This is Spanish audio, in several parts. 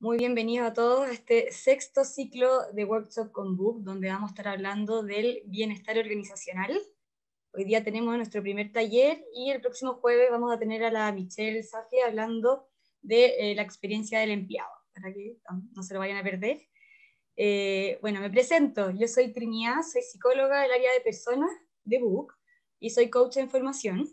Muy bienvenidos a todos a este sexto ciclo de Workshop con Book, donde vamos a estar hablando del bienestar organizacional. Hoy día tenemos nuestro primer taller y el próximo jueves vamos a tener a la Michelle Safi hablando de la experiencia del empleado, para que no se lo vayan a perder. Bueno, me presento, yo soy Trinidad, soy psicóloga del área de personas de Book y soy coach en formación.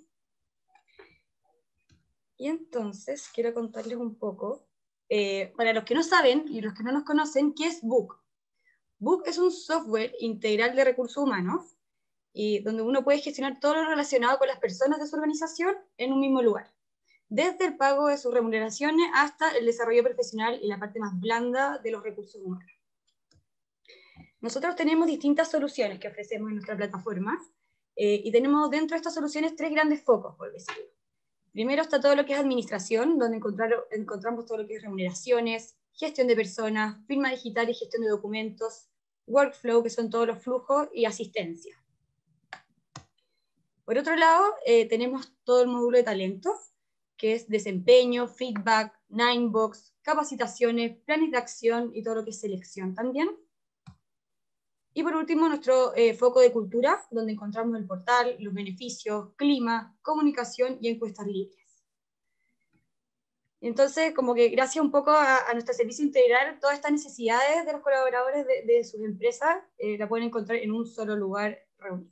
Y entonces quiero contarles un poco, para los que no saben y los que no nos conocen, ¿qué es Book? Book es un software integral de recursos humanos y donde uno puede gestionar todo lo relacionado con las personas de su organización en un mismo lugar, desde el pago de sus remuneraciones hasta el desarrollo profesional y la parte más blanda de los recursos humanos. Nosotros tenemos distintas soluciones que ofrecemos en nuestra plataforma y tenemos dentro de estas soluciones tres grandes focos, por decirlo. Primero está todo lo que es administración, donde encontramos todo lo que es remuneraciones, gestión de personas, firma digital y gestión de documentos, workflow, que son todos los flujos, y asistencia. Por otro lado, tenemos todo el módulo de talento, que es desempeño, feedback, Ninebox, capacitaciones, planes de acción y todo lo que es selección también. Y por último, nuestro foco de cultura, donde encontramos el portal, los beneficios, clima, comunicación y encuestas libres. Entonces, como que gracias un poco a nuestro servicio integral, todas estas necesidades de los colaboradores de sus empresas la pueden encontrar en un solo lugar reunido.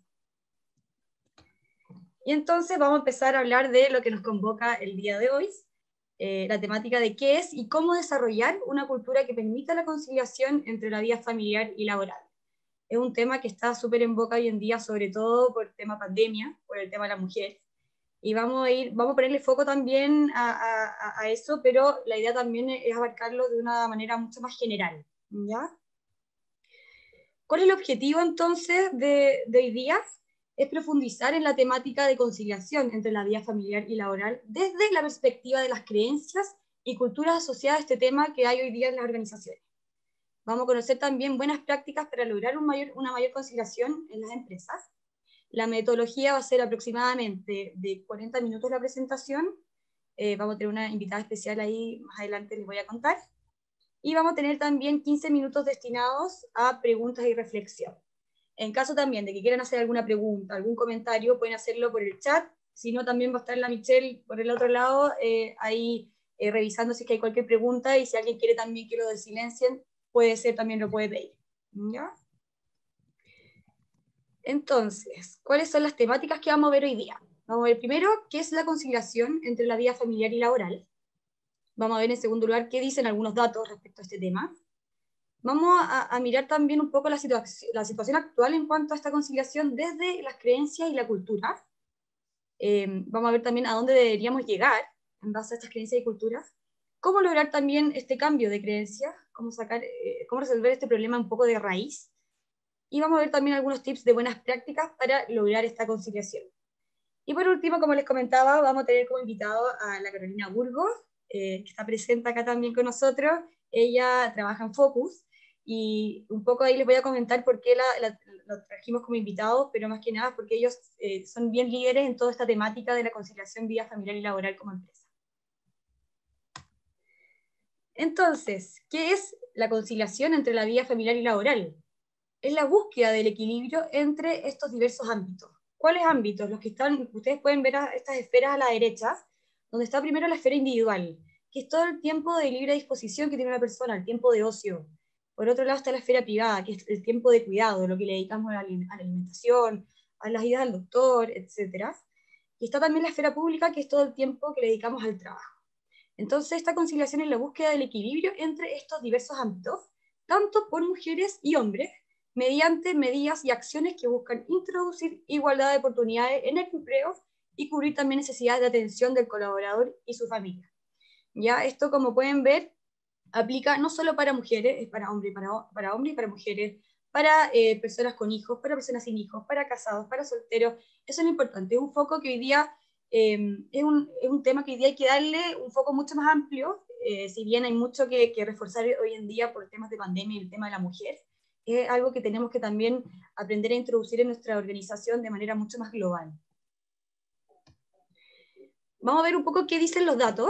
Y entonces vamos a empezar a hablar de lo que nos convoca el día de hoy, la temática de qué es y cómo desarrollar una cultura que permita la conciliación entre la vida familiar y laboral. Es un tema que está súper en boca hoy en día, sobre todo por el tema pandemia, por el tema de la mujer. Y vamos a ponerle foco también a eso, pero la idea también es abarcarlo de una manera mucho más general, ¿ya? ¿Cuál es el objetivo entonces de hoy día? Es profundizar en la temática de conciliación entre la vida familiar y laboral desde la perspectiva de las creencias y culturas asociadas a este tema que hay hoy día en las organizaciones. Vamos a conocer también buenas prácticas para lograr una mayor conciliación en las empresas. La metodología va a ser aproximadamente de 40 minutos la presentación. Vamos a tener una invitada especial ahí, más adelante les voy a contar. Y vamos a tener también 15 minutos destinados a preguntas y reflexión. En caso también de que quieran hacer alguna pregunta, algún comentario, pueden hacerlo por el chat. Si no, también va a estar la Michelle por el otro lado, ahí revisando si es que hay cualquier pregunta, y si alguien quiere también que lo desilencien, puede ser, también lo puede pedir. ¿Ya? Entonces, ¿cuáles son las temáticas que vamos a ver hoy día? Vamos a ver primero qué es la conciliación entre la vida familiar y laboral. Vamos a ver en segundo lugar qué dicen algunos datos respecto a este tema. Vamos a mirar también un poco la situación actual en cuanto a esta conciliación desde las creencias y la cultura. Vamos a ver también a dónde deberíamos llegar en base a estas creencias y culturas. Cómo lograr también este cambio de creencias, cómo resolver este problema un poco de raíz. Y vamos a ver también algunos tips de buenas prácticas para lograr esta conciliación. Y por último, como les comentaba, vamos a tener como invitado a la Carolina Burgos, que está presente acá también con nosotros. Ella trabaja en Focus, y un poco ahí les voy a comentar por qué la trajimos como invitados, pero más que nada porque ellos son bien líderes en toda esta temática de la conciliación vida familiar y laboral como empresa. Entonces, ¿qué es la conciliación entre la vida familiar y laboral? Es la búsqueda del equilibrio entre estos diversos ámbitos. ¿Cuáles ámbitos? Los que están, ustedes pueden ver estas esferas a la derecha, donde está primero la esfera individual, que es todo el tiempo de libre disposición que tiene una persona, el tiempo de ocio. Por otro lado está la esfera privada, que es el tiempo de cuidado, lo que le dedicamos a la alimentación, a las idas al doctor, etc. Y está también la esfera pública, que es todo el tiempo que le dedicamos al trabajo. Entonces, esta conciliación es la búsqueda del equilibrio entre estos diversos ámbitos, tanto por mujeres y hombres, mediante medidas y acciones que buscan introducir igualdad de oportunidades en el empleo y cubrir también necesidades de atención del colaborador y su familia. Ya esto, como pueden ver, aplica no solo para mujeres, es para hombres y para mujeres, para personas con hijos, para personas sin hijos, para casados, para solteros. Eso es lo importante, es un foco que hoy día es un tema que hoy día hay que darle un foco mucho más amplio, si bien hay mucho que reforzar hoy en día por temas de pandemia y el tema de la mujer. Es algo que tenemos que también aprender a introducir en nuestra organización de manera mucho más global. Vamos a ver un poco qué dicen los datos.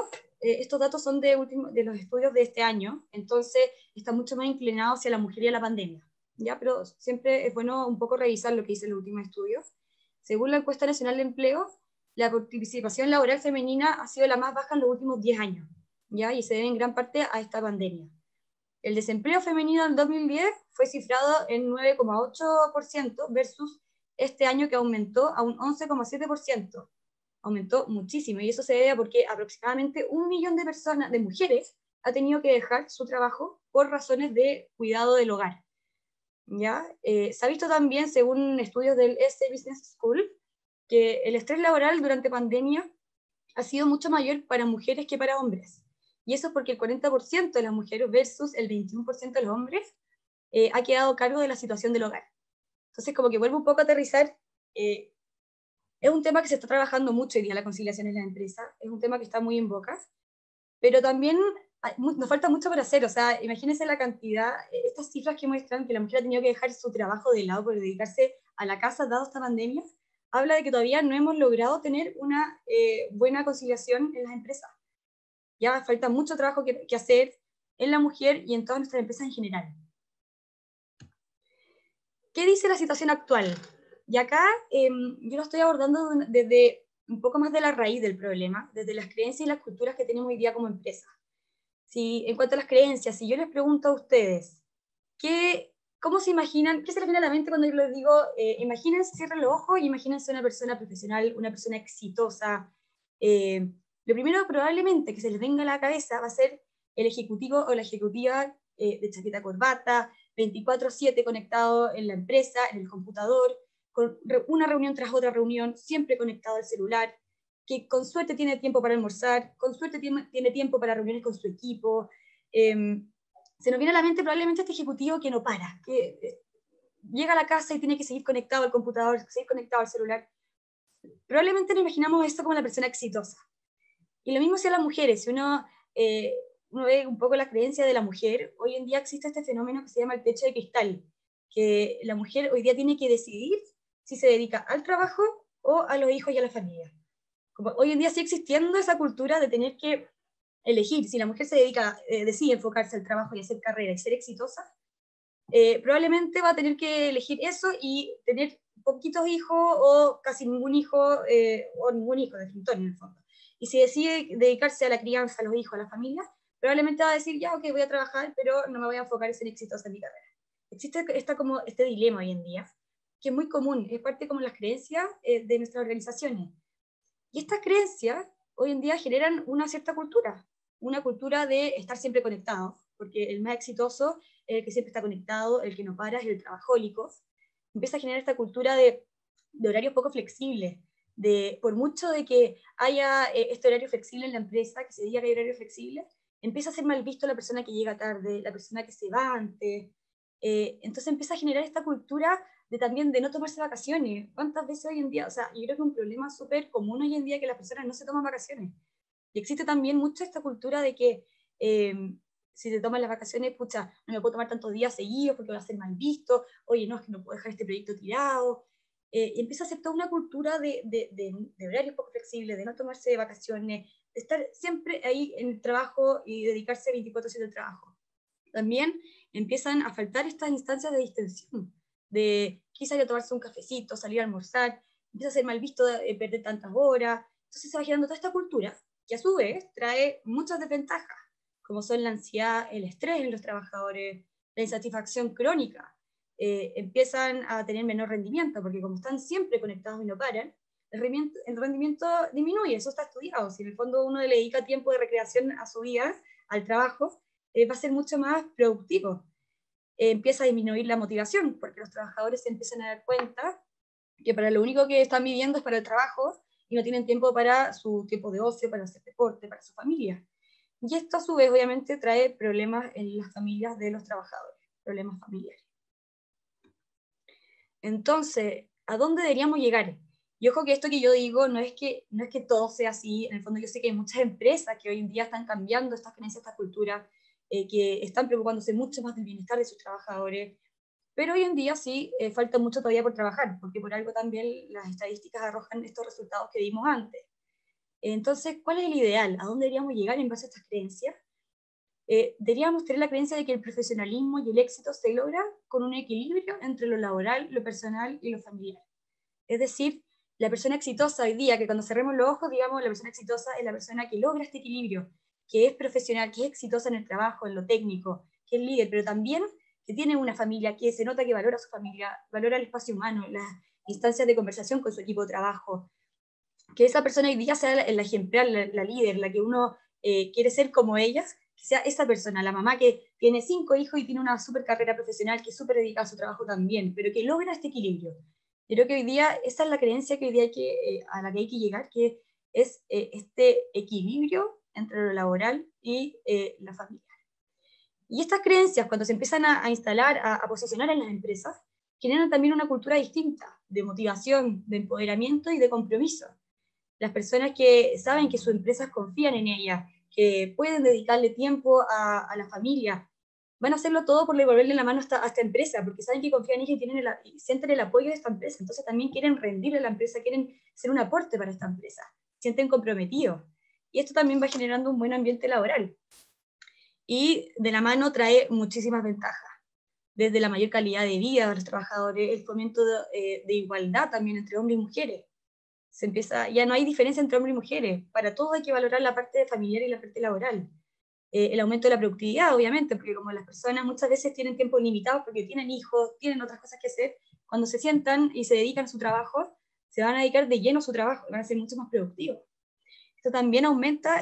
estos datos son de los estudios de este año, entonces está mucho más inclinado hacia la mujer y a la pandemia, ¿ya? Pero siempre es bueno un poco revisar lo que dicen los últimos estudios. Según la encuesta nacional de empleo, la participación laboral femenina ha sido la más baja en los últimos 10 años, ¿ya? Y se debe en gran parte a esta pandemia. El desempleo femenino en 2010 fue cifrado en 9,8% versus este año que aumentó a un 11,7%. Aumentó muchísimo, y eso se debe a porque aproximadamente 1 millón de personas, de mujeres, ha tenido que dejar su trabajo por razones de cuidado del hogar. ¿Ya? Se ha visto también, según estudios del ESE Business School, que el estrés laboral durante pandemia ha sido mucho mayor para mujeres que para hombres. Y eso es porque el 40% de las mujeres versus el 21% de los hombres ha quedado a cargo de la situación del hogar. Entonces, como que vuelvo un poco a aterrizar, es un tema que se está trabajando mucho hoy día, la conciliación en la empresa, es un tema que está muy en boca, pero también nos falta mucho por hacer. O sea, imagínense la cantidad, estas cifras que muestran que la mujer ha tenido que dejar su trabajo de lado por dedicarse a la casa dado esta pandemia, habla de que todavía no hemos logrado tener una buena conciliación en las empresas. Ya falta mucho trabajo que hacer en la mujer y en todas nuestras empresas en general. ¿Qué dice la situación actual? Y acá yo lo estoy abordando desde un poco más de la raíz del problema, desde las creencias y las culturas que tenemos hoy día como empresa. Si, en cuanto a las creencias, si yo les pregunto a ustedes, ¿cómo se imaginan, qué se les viene a la mente cuando yo les digo, imagínense, cierren los ojos y imagínense una persona profesional, una persona exitosa? Lo primero probablemente que se les venga a la cabeza va a ser el ejecutivo o la ejecutiva de chaqueta corbata, 24/7 conectado en la empresa, en el computador, con una reunión tras otra reunión, siempre conectado al celular, que con suerte tiene tiempo para almorzar, con suerte tiene tiempo para reuniones con su equipo. Se nos viene a la mente probablemente este ejecutivo que no para, que llega a la casa y tiene que seguir conectado al computador, seguir conectado al celular. Probablemente nos imaginamos esto como la persona exitosa. Y lo mismo si a las mujeres, si uno ve un poco la creencia de la mujer, hoy en día existe este fenómeno que se llama el techo de cristal, que la mujer hoy día tiene que decidir si se dedica al trabajo o a los hijos y a la familia. Como hoy en día sigue existiendo esa cultura de tener que elegir, si la mujer se dedica, decide enfocarse al trabajo y hacer carrera y ser exitosa, probablemente va a tener que elegir eso y tener poquitos hijos o casi ningún hijo, o ningún hijo de frentón en el fondo. Y si decide dedicarse a la crianza, a los hijos, a la familia, probablemente va a decir, ya, ok, voy a trabajar, pero no me voy a enfocar en ser exitosa en mi carrera. Existe como este dilema hoy en día, que es muy común, es parte como las creencias de nuestras organizaciones. Y estas creencias hoy en día generan una cierta cultura, una cultura de estar siempre conectado, porque el más exitoso es el que siempre está conectado, el que no para es el trabajólico. Empieza a generar esta cultura de horarios poco flexibles, por mucho de que haya este horario flexible en la empresa, que se diga que hay horario flexible, empieza a ser mal visto la persona que llega tarde, la persona que se va antes. Entonces empieza a generar esta cultura también de no tomarse vacaciones. ¿Cuántas veces hoy en día? O sea, yo creo que es un problema súper común hoy en día que las personas no se toman vacaciones. Y existe también mucho esta cultura de que eh, si te toman las vacaciones, pucha, no me puedo tomar tantos días seguidos porque va a ser mal visto, oye, no, es que no puedo dejar este proyecto tirado. Y empieza a ser toda una cultura de horarios poco flexibles, de no tomarse vacaciones, de estar siempre ahí en el trabajo y dedicarse 24/7 al trabajo. También empiezan a faltar estas instancias de distensión, de quizá ir a tomarse un cafecito, salir a almorzar, empieza a ser mal visto perder tantas horas. Entonces se va generando toda esta cultura que a su vez trae muchas desventajas, como son la ansiedad, el estrés en los trabajadores, la insatisfacción crónica. Empiezan a tener menor rendimiento, porque como están siempre conectados y no paran, el rendimiento disminuye, eso está estudiado. Si en el fondo uno le dedica tiempo de recreación a su vida, al trabajo, va a ser mucho más productivo. Empieza a disminuir la motivación, porque los trabajadores se empiezan a dar cuenta que para lo único que están viviendo es para el trabajo y no tienen tiempo para su tiempo de ocio, para hacer deporte, para su familia. Y esto a su vez obviamente trae problemas en las familias de los trabajadores, problemas familiares. Entonces, ¿a dónde deberíamos llegar? Y ojo que esto que yo digo no es que todo sea así. En el fondo yo sé que hay muchas empresas que hoy en día están cambiando estas creencias, esta cultura, que están preocupándose mucho más del bienestar de sus trabajadores, pero hoy en día sí falta mucho todavía por trabajar, porque por algo también las estadísticas arrojan estos resultados que vimos antes. Entonces, ¿cuál es el ideal? ¿A dónde deberíamos llegar en base a estas creencias? Deberíamos tener la creencia de que el profesionalismo y el éxito se logra con un equilibrio entre lo laboral, lo personal y lo familiar. Es decir, la persona exitosa hoy día, que cuando cerremos los ojos, digamos, la persona exitosa es la persona que logra este equilibrio, que es profesional, que es exitosa en el trabajo, en lo técnico, que es líder, pero también que tiene una familia, que se nota que valora a su familia, valora el espacio humano, las instancias de conversación con su equipo de trabajo, que esa persona hoy día sea la ejemplar, la líder, la que uno quiere ser como ellas, que sea esa persona, la mamá que tiene 5 hijos y tiene una super carrera profesional, que es súper dedicada a su trabajo también, pero que logra este equilibrio. Yo creo que hoy día, esa es la creencia que hoy día a la que hay que llegar, que es este equilibrio entre lo laboral y la familia. Y estas creencias, cuando se empiezan a instalar, a posicionar en las empresas, generan también una cultura distinta, de motivación, de empoderamiento y de compromiso. Las personas que saben que sus empresas confían en ellas, que pueden dedicarle tiempo a la familia, van a hacerlo todo por devolverle la mano a esta empresa, porque saben que confían en ella y sienten el apoyo de esta empresa. Entonces también quieren rendirle a la empresa, quieren ser un aporte para esta empresa, sienten comprometidos. Y esto también va generando un buen ambiente laboral. Y de la mano trae muchísimas ventajas, desde la mayor calidad de vida de los trabajadores, el fomento de igualdad también entre hombres y mujeres. Ya no hay diferencia entre hombres y mujeres, para todos hay que valorar la parte familiar y la parte laboral. El aumento de la productividad, obviamente, porque como las personas muchas veces tienen tiempo limitado porque tienen hijos, tienen otras cosas que hacer, cuando se sientan y se dedican a su trabajo, se van a dedicar de lleno a su trabajo, van a ser mucho más productivos. Esto también aumenta,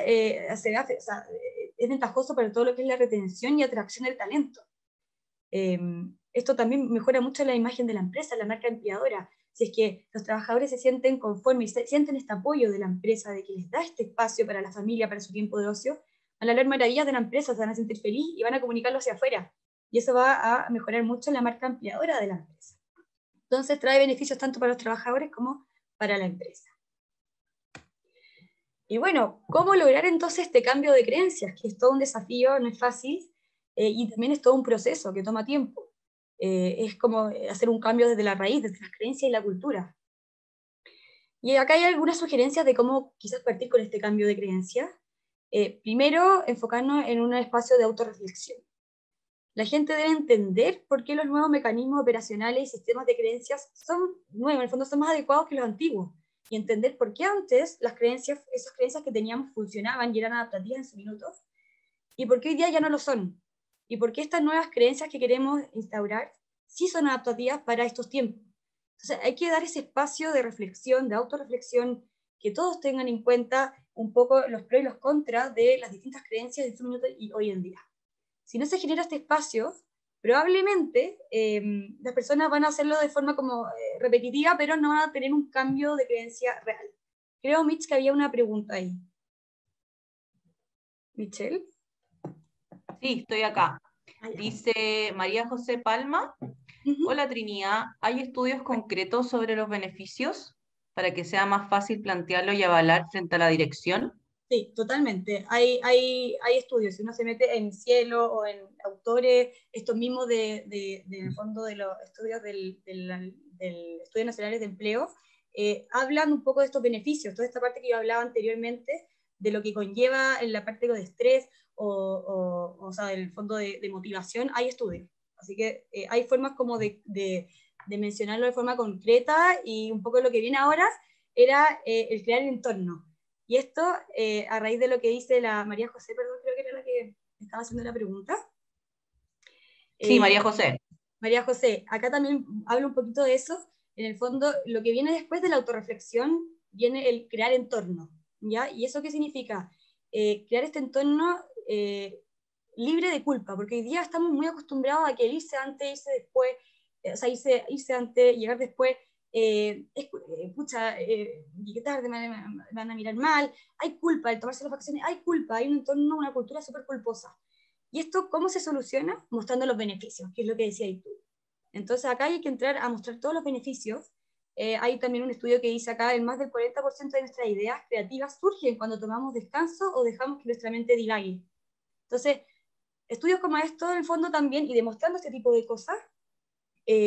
es ventajoso para todo lo que es la retención y atracción del talento. Esto también mejora mucho la imagen de la empresa, la marca empleadora. Si es que los trabajadores se sienten conformes, sienten este apoyo de la empresa, de que les da este espacio para la familia, para su tiempo de ocio, van a hablar maravillas de la empresa, se van a sentir feliz y van a comunicarlo hacia afuera. Y eso va a mejorar mucho la marca empleadora de la empresa. Entonces trae beneficios tanto para los trabajadores como para la empresa. Y bueno, ¿cómo lograr entonces este cambio de creencias? Que es todo un desafío, no es fácil, y también es todo un proceso que toma tiempo. Es como hacer un cambio desde la raíz, desde las creencias y la cultura. Y acá hay algunas sugerencias de cómo quizás partir con este cambio de creencias. Primero, enfocarnos en un espacio de autorreflexión. La gente debe entender por qué los nuevos mecanismos operacionales y sistemas de creencias son nuevos, en el fondo son más adecuados que los antiguos, y entender por qué antes esas creencias que teníamos funcionaban y eran adaptativas en su minuto, y por qué hoy día ya no lo son, y por qué estas nuevas creencias que queremos instaurar sí son adaptativas para estos tiempos. Entonces hay que dar ese espacio de reflexión, de autorreflexión, que todos tengan en cuenta un poco los pros y los contras de las distintas creencias de su minuto y hoy en día. Si no se genera este espacio, probablemente las personas van a hacerlo de forma como repetitiva, pero no van a tener un cambio de creencia real. Creo, Mitch, que había una pregunta ahí. ¿Michelle? Sí, estoy acá. Dice María José Palma. Hola Trinidad, ¿hay estudios concretos sobre los beneficios para que sea más fácil plantearlo y avalar frente a la dirección? Sí, totalmente. Hay estudios. Si uno se mete en Cielo o en autores, estos mismos en el fondo de los estudios del Estudio Nacional de Empleo, hablan un poco de estos beneficios, toda esta parte que yo hablaba anteriormente, de lo que conlleva en la parte de estrés o sea, el fondo de motivación, hay estudios. Así que hay formas como de mencionarlo de forma concreta, y un poco lo que viene ahora era el crear el entorno. Y esto, a raíz de lo que dice la María José, perdón, creo que era la que estaba haciendo la pregunta. Sí, María José. María José, acá también hablo un poquito de eso. En el fondo, lo que viene después de la autorreflexión, viene el crear entorno, ¿ya? ¿Y eso qué significa? Crear este entorno libre de culpa, porque hoy día estamos muy acostumbrados a que irse antes, irse después, o sea, irse antes, llegar después, pucha, llegué tarde, me van a mirar mal, hay culpa, al tomarse las vacaciones, hay culpa, hay un entorno, una cultura súper culposa. ¿Y esto cómo se soluciona? Mostrando los beneficios, que es lo que decías tú. Entonces acá hay que entrar a mostrar todos los beneficios. Hay también un estudio que dice acá, el más del 40% de nuestras ideas creativas surgen cuando tomamos descanso o dejamos que nuestra mente divague. Entonces, estudios como estos, en el fondo también, y demostrando este tipo de cosas,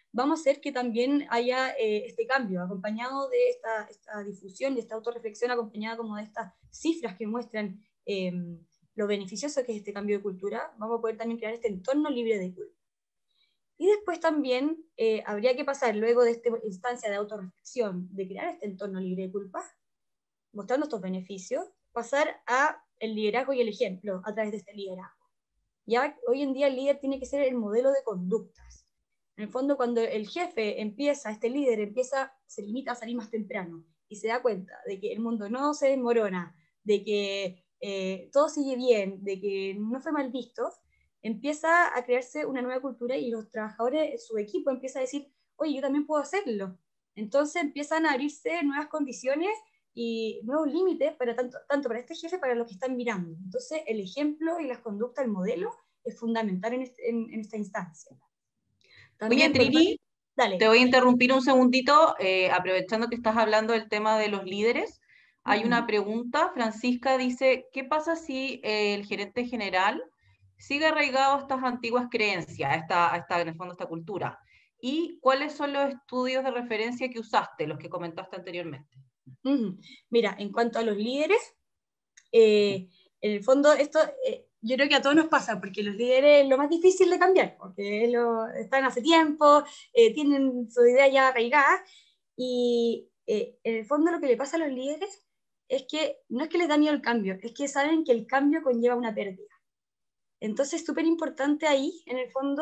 vamos a hacer que también haya este cambio, acompañado de esta difusión, de esta autorreflexión, acompañada como de estas cifras que muestran lo beneficioso que es este cambio de cultura. Vamos a poder también crear este entorno libre de culpa. Y después también habría que pasar, luego de esta instancia de autorreflexión, de crear este entorno libre de culpa, mostrando estos beneficios, pasar a el liderazgo y el ejemplo a través de este liderazgo. Ya hoy en día el líder tiene que ser el modelo de conductas. En el fondo, cuando el jefe empieza, este líder se limita a salir más temprano y se da cuenta de que el mundo no se desmorona, de que todo sigue bien, de que no fue mal visto, empieza a crearse una nueva cultura y los trabajadores, su equipo empieza a decir, oye, yo también puedo hacerlo. Entonces empiezan a abrirse nuevas condiciones y nuevos límites para tanto para este jefe, para los que están mirando. Entonces, el ejemplo y las conductas, el modelo, es fundamental en esta instancia. Oye, También, Trini, dale. te voy a interrumpir un segundito, aprovechando que estás hablando del tema de los líderes. Hay una pregunta, Francisca dice, ¿qué pasa si el gerente general sigue arraigado a estas antiguas creencias, en el fondo, a esta cultura? ¿Y cuáles son los estudios de referencia que usaste, los que comentaste anteriormente? Mira, en cuanto a los líderes, en el fondo esto yo creo que a todos nos pasa, porque los líderes es lo más difícil de cambiar, porque están hace tiempo, tienen su idea ya arraigada, y en el fondo lo que le pasa a los líderes es que no es que les da miedo el cambio, es que saben que el cambio conlleva una pérdida. Entonces es súper importante ahí, en el fondo,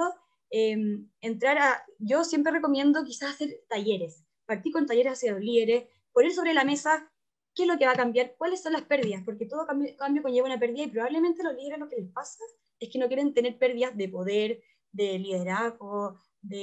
yo siempre recomiendo quizás hacer talleres, partir con talleres hacia los líderes, poner sobre la mesa qué es lo que va a cambiar, cuáles son las pérdidas, porque todo cambio conlleva una pérdida y probablemente a los líderes lo que les pasa es que no quieren tener pérdidas de poder, de liderazgo,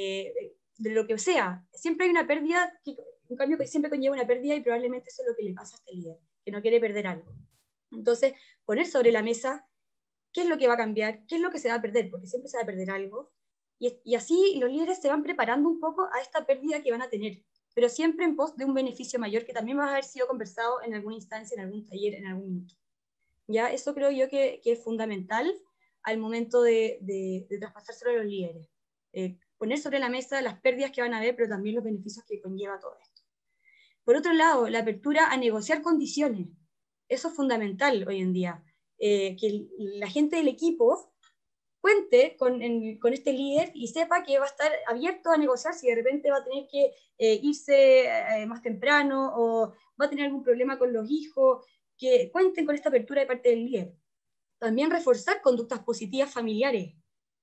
de lo que sea. Siempre hay una pérdida, un cambio que siempre conlleva una pérdida y probablemente eso es lo que le pasa a este líder, que no quiere perder algo. Entonces, poner sobre la mesa qué es lo que va a cambiar, qué es lo que se va a perder, porque siempre se va a perder algo, y así los líderes se van preparando un poco a esta pérdida que van a tener, pero siempre en pos de un beneficio mayor que también va a haber sido conversado en alguna instancia, en algún taller, en algún minuto. ¿Ya? Eso creo yo que es fundamental al momento de traspasárselo a los líderes. Poner sobre la mesa las pérdidas que van a haber, pero también los beneficios que conlleva todo esto. Por otro lado, la apertura a negociar condiciones. Eso es fundamental hoy en día. Que la gente del equipo cuente con este líder y sepa que va a estar abierto a negociar si de repente va a tener que irse más temprano o va a tener algún problema con los hijos, que cuenten con esta apertura de parte del líder. También reforzar conductas positivas familiares.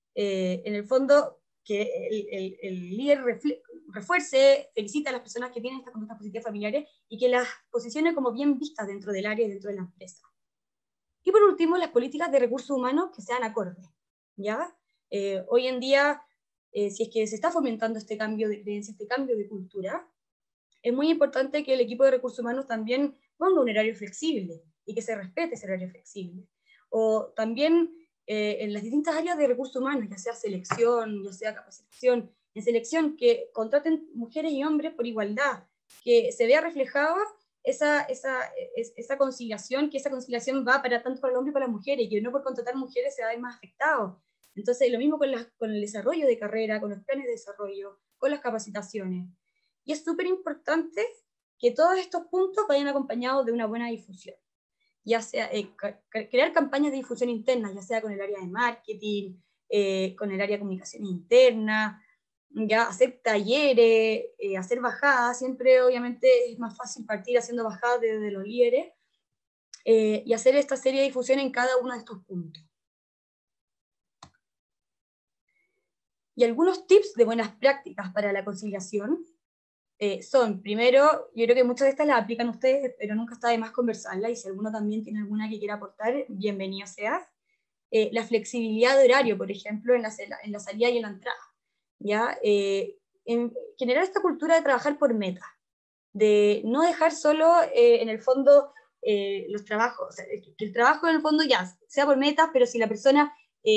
En el fondo, que el líder refuerce, felicite a las personas que tienen estas conductas positivas familiares y que las posicione como bien vistas dentro del área y dentro de la empresa. Y por último, las políticas de recursos humanos que sean acordes. ¿Ya? Hoy en día, si es que se está fomentando este cambio de creencia, este cambio de cultura, es muy importante que el equipo de recursos humanos también ponga un horario flexible y que se respete ese horario flexible. O también en las distintas áreas de recursos humanos, ya sea selección, ya sea capacitación, en selección, que contraten mujeres y hombres por igualdad, que se vea reflejada esa conciliación, que esa conciliación va para tanto para el hombre como para las mujeres, y que no por contratar mujeres se va a ver más afectado. Entonces, lo mismo con el desarrollo de carrera, con los planes de desarrollo, con las capacitaciones. Y es súper importante que todos estos puntos vayan acompañados de una buena difusión. Ya sea crear campañas de difusión interna, ya sea con el área de marketing, con el área de comunicación interna, ya hacer talleres, hacer bajadas. Siempre obviamente es más fácil partir haciendo bajadas desde los líderes y hacer esta serie de difusión en cada uno de estos puntos. Y algunos tips de buenas prácticas para la conciliación son, primero, yo creo que muchas de estas las aplican ustedes, pero nunca está de más conversarlas, y si alguno también tiene alguna que quiera aportar, bienvenido sea. La flexibilidad de horario, por ejemplo, en la salida y en la entrada. ¿Ya? En generar esta cultura de trabajar por meta, de no dejar solo, en el fondo, los trabajos, o sea, que el trabajo en el fondo ya sea por metas, pero si la persona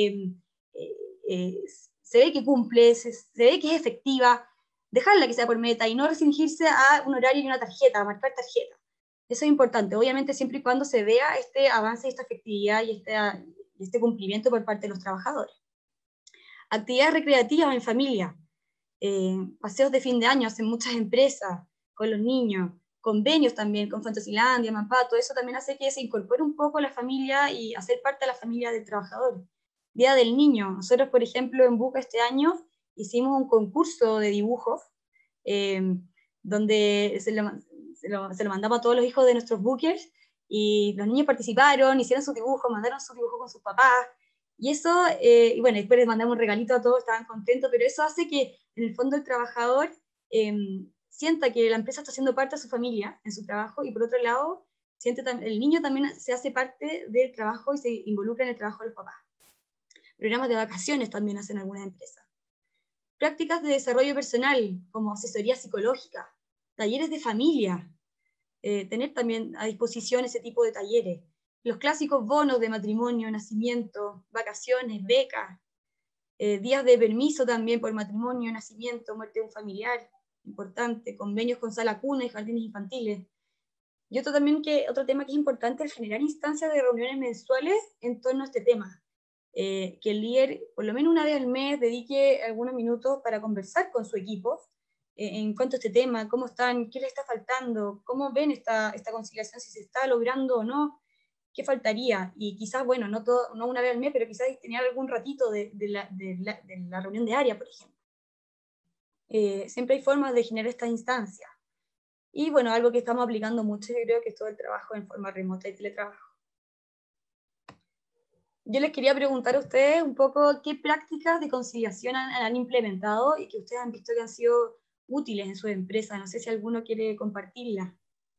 se ve que cumple, se ve que es efectiva, dejarla que sea por meta y no restringirse a un horario y una tarjeta, a marcar tarjeta. Eso es importante, obviamente siempre y cuando se vea este avance, esta efectividad y este cumplimiento por parte de los trabajadores. Actividades recreativas en familia. paseos de fin de año hacen muchas empresas con los niños, convenios también con Fantasylandia, Mampa, todo eso también hace que se incorpore un poco la familia y hacer parte de la familia del trabajador. Día del Niño. Nosotros, por ejemplo, en Buca este año hicimos un concurso de dibujos donde se lo mandamos a todos los hijos de nuestros bookers y los niños participaron, hicieron sus dibujos, mandaron sus dibujos con sus papás. Y eso, y bueno, después les mandamos un regalito a todos, estaban contentos, pero eso hace que en el fondo el trabajador sienta que la empresa está haciendo parte de su familia en su trabajo, y por otro lado, el niño también se hace parte del trabajo y se involucra en el trabajo de los papás. Programas de vacaciones también hacen algunas empresas. Prácticas de desarrollo personal, como asesoría psicológica, talleres de familia, tener también a disposición ese tipo de talleres. Los clásicos bonos de matrimonio, nacimiento, vacaciones, becas, días de permiso también por matrimonio, nacimiento, muerte de un familiar, importante, convenios con sala cuna y jardines infantiles. Y otro tema que es importante es generar instancias de reuniones mensuales en torno a este tema. Que el líder, por lo menos una vez al mes, dedique algunos minutos para conversar con su equipo en cuanto a este tema, cómo están, qué les está faltando, cómo ven esta conciliación, si se está logrando o no, qué faltaría. Y quizás, bueno, no una vez al mes, pero quizás tener algún ratito de la reunión de área, por ejemplo. Siempre hay formas de generar estas instancias. Y bueno, algo que estamos aplicando mucho, yo creo que es todo el trabajo en forma remota y teletrabajo. Yo les quería preguntar a ustedes un poco qué prácticas de conciliación han implementado y que ustedes han visto que han sido útiles en su empresa. No sé si alguno quiere compartirla.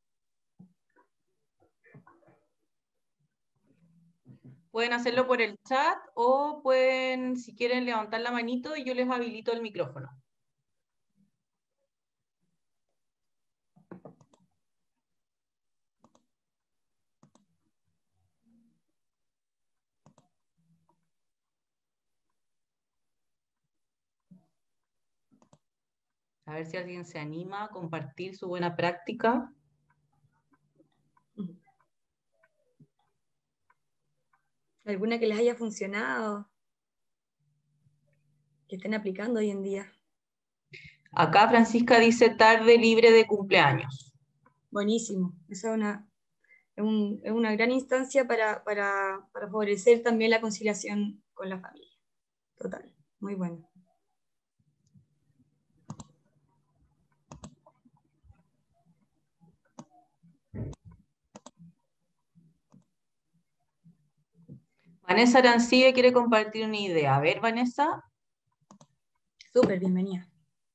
Pueden hacerlo por el chat o pueden, si quieren, levantar la manito y yo les habilito el micrófono. A ver si alguien se anima a compartir su buena práctica. ¿Alguna que les haya funcionado? Que estén aplicando hoy en día. Acá Francisca dice tarde libre de cumpleaños. Buenísimo. Esa es una gran instancia para favorecer también la conciliación con la familia. Total. Muy bueno. Vanessa Arancibia quiere compartir una idea. A ver, Vanessa. Súper, bienvenida.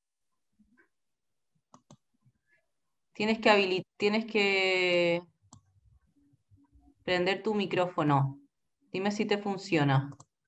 Tienes que prender tu micrófono. Dime si te funciona.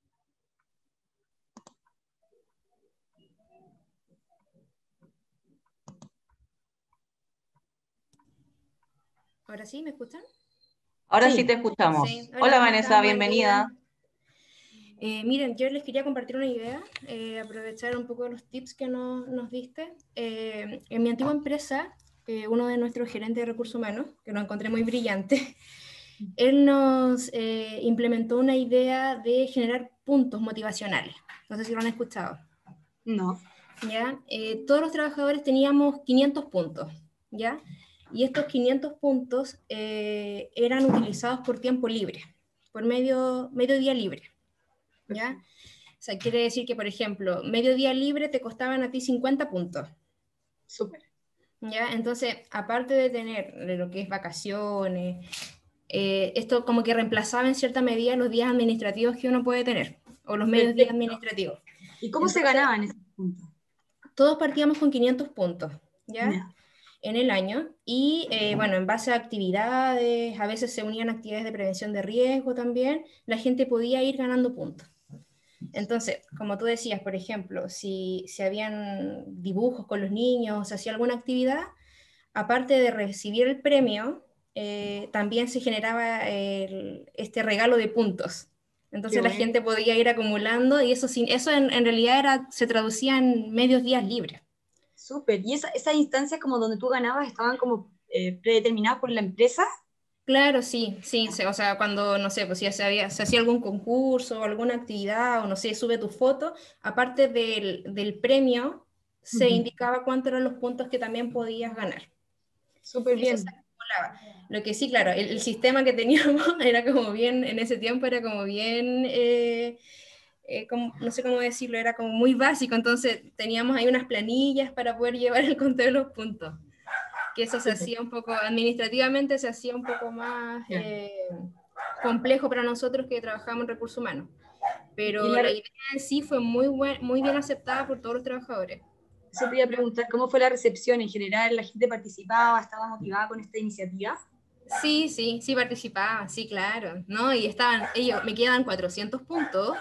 ¿Ahora sí? ¿Me escuchan? Ahora sí te escuchamos. Sí. Hola ¿cómo Vanessa, están? Buen bienvenida. día. Miren, yo les quería compartir una idea, aprovechar un poco los tips que nos diste. En mi antigua empresa, uno de nuestros gerentes de recursos humanos, que lo encontré muy brillante, él nos implementó una idea de generar puntos motivacionales. No sé si lo han escuchado. No. ¿Ya? Todos los trabajadores teníamos 500 puntos, ¿ya? Y estos 500 puntos eran utilizados por tiempo libre, por medio día libre, ¿ya? O sea, quiere decir que, por ejemplo, medio día libre te costaban a ti 50 puntos. Súper. ¿Ya? Entonces, aparte de tener lo que es vacaciones, esto como que reemplazaba en cierta medida los días administrativos que uno puede tener, o los medios días administrativos. ¿Y cómo Entonces, se ganaba en ese punto? Todos partíamos con 500 puntos, ¿ya? Yeah. En el año, y bueno, en base a actividades, a veces se unían actividades de prevención de riesgo también, la gente podía ir ganando puntos. Entonces, como tú decías, por ejemplo, si habían dibujos con los niños, se hacía alguna actividad, aparte de recibir el premio, también se generaba este regalo de puntos. Entonces la gente podía ir acumulando y eso en realidad se traducía en medios días libres. Súper. ¿Y esas instancias como donde tú ganabas estaban como predeterminadas por la empresa? Claro, sí, o sea, cuando, no sé, pues si se hacía algún concurso o alguna actividad, o no sé, sube tu foto, aparte del premio, se indicaba cuántos eran los puntos que también podías ganar. Súper bien. Eso se acumulaba. Lo que sí, claro, el sistema que teníamos era como bien, en ese tiempo era como bien, no sé cómo decirlo, era como muy básico, entonces teníamos ahí unas planillas para poder llevar el conteo de los puntos, que eso se hacía un poco, administrativamente se hacía un poco más complejo para nosotros que trabajamos en recursos humanos, pero la idea en sí fue muy bien aceptada por todos los trabajadores. Eso te iba a preguntar, ¿cómo fue la recepción en general? ¿La gente participaba, estaba motivada con esta iniciativa? Sí participaba, sí, claro, ¿no? Y ellos, me quedan 400 puntos,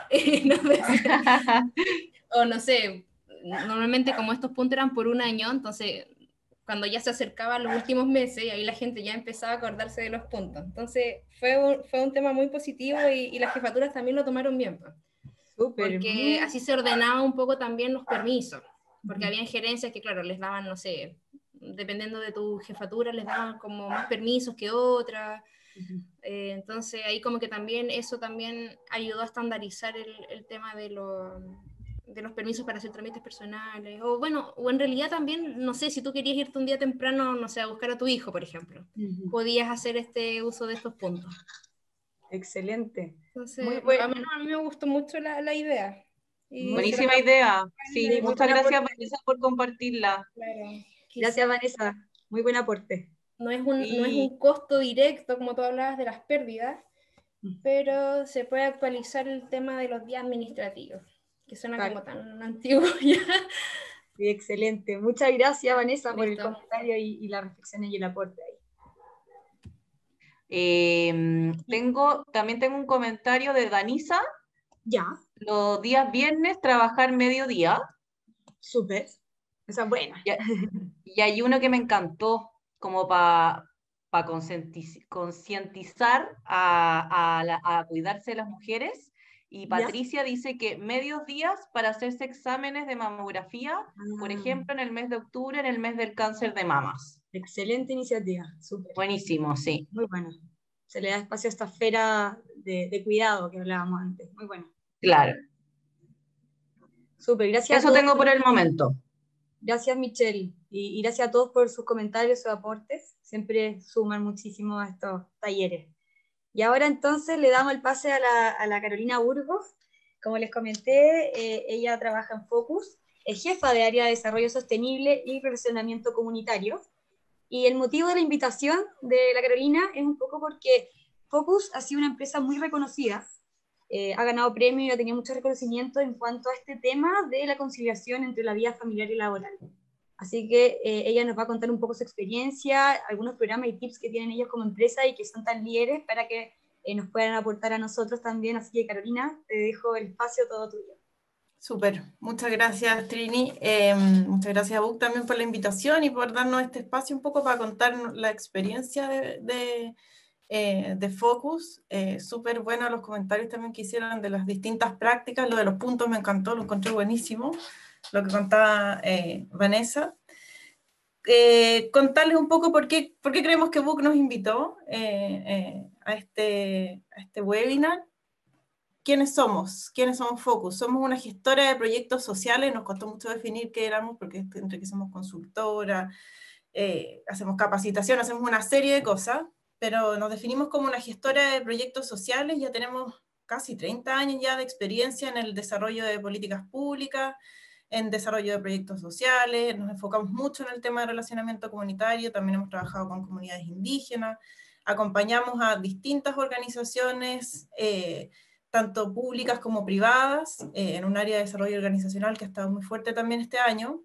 o no sé, normalmente como estos puntos eran por un año, entonces cuando ya se acercaban los últimos meses, y ahí la gente ya empezaba a acordarse de los puntos. Entonces fue un tema muy positivo y las jefaturas también lo tomaron bien, pues. Súper. Porque así se ordenaba un poco también los permisos, porque habían gerencias que, claro, les daban, no sé, dependiendo de tu jefatura, les daban como más permisos que otras. Entonces ahí como que también eso también ayudó a estandarizar el tema de los permisos para hacer trámites personales, o bueno, o en realidad también, no sé, si tú querías irte un día temprano, no sé, a buscar a tu hijo, por ejemplo, podías hacer este uso de estos puntos. Excelente. Entonces, Muy bueno. a mí me gustó mucho la idea. Buenísima idea. Sí, muchas gracias, Vanessa, por compartirla. Claro. Gracias, Vanessa. Muy buen aporte. No es un costo directo, como tú hablabas de las pérdidas, pero se puede actualizar el tema de los días administrativos, que suena como tan antiguo ya. Sí, excelente. Muchas gracias, Vanessa, por el Listo. comentario y la reflexión y el aporte ahí. También tengo un comentario de Danisa. Ya. Los días viernes trabajar mediodía. Súper. Esa es buena. Y hay uno que me encantó, como para concientizar a cuidarse de las mujeres. Y Patricia dice que medios días para hacerse exámenes de mamografía, por ejemplo, en el mes de octubre, en el mes del cáncer de mamas. Excelente iniciativa, súper. Buenísimo, sí. Muy bueno. Se le da espacio a esta esfera de cuidado que hablábamos antes. Muy bueno. Claro. Súper, gracias Eso a todos. tengo por el momento. Gracias, Michelle. Y gracias a todos por sus comentarios, sus aportes. Siempre suman muchísimo a estos talleres. Y ahora entonces le damos el pase a la Carolina Burgos. Como les comenté, ella trabaja en Focus, es jefa de área de desarrollo sostenible y relacionamiento comunitario. Y el motivo de la invitación de la Carolina es un poco porque Focus ha sido una empresa muy reconocida, ha ganado premios y ha tenido mucho reconocimiento en cuanto a este tema de la conciliación entre la vida familiar y laboral. Así que ella nos va a contar un poco su experiencia, algunos programas y tips que tienen ellos como empresa y que son tan líderes para que nos puedan aportar a nosotros también. Así que Carolina, te dejo el espacio todo tuyo. Súper, muchas gracias Trini, muchas gracias a Buc también por la invitación y por darnos este espacio un poco para contar la experiencia de Focus. Súper bueno los comentarios también que hicieron de las distintas prácticas, lo de los puntos me encantó, lo encontré buenísimo, lo que contaba Vanessa. Contarles un poco por qué creemos que Buc nos invitó a este webinar. ¿Quiénes somos? ¿Quiénes somos Focus? Somos una gestora de proyectos sociales, nos costó mucho definir qué éramos, porque entre que somos consultora, hacemos capacitación, hacemos una serie de cosas, pero nos definimos como una gestora de proyectos sociales, ya tenemos casi 30 años ya de experiencia en el desarrollo de políticas públicas, en desarrollo de proyectos sociales, nos enfocamos mucho en el tema de relacionamiento comunitario, también hemos trabajado con comunidades indígenas, acompañamos a distintas organizaciones, tanto públicas como privadas, en un área de desarrollo organizacional que ha estado muy fuerte también este año.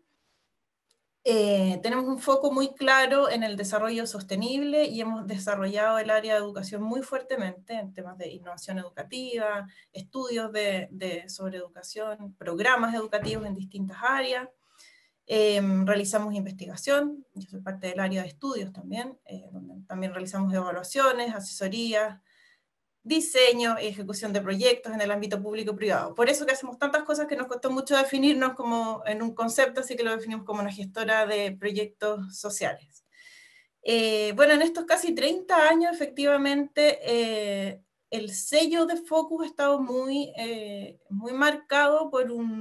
Tenemos un foco muy claro en el desarrollo sostenible y hemos desarrollado el área de educación muy fuertemente en temas de innovación educativa, estudios sobre educación, programas educativos en distintas áreas. Realizamos investigación, yo soy parte del área de estudios también, donde también realizamos evaluaciones, asesorías, diseño y ejecución de proyectos en el ámbito público y privado. Por eso que hacemos tantas cosas que nos costó mucho definirnos como en un concepto, así que lo definimos como una gestora de proyectos sociales. Bueno, en estos casi 30 años, efectivamente, el sello de Focus ha estado muy marcado por un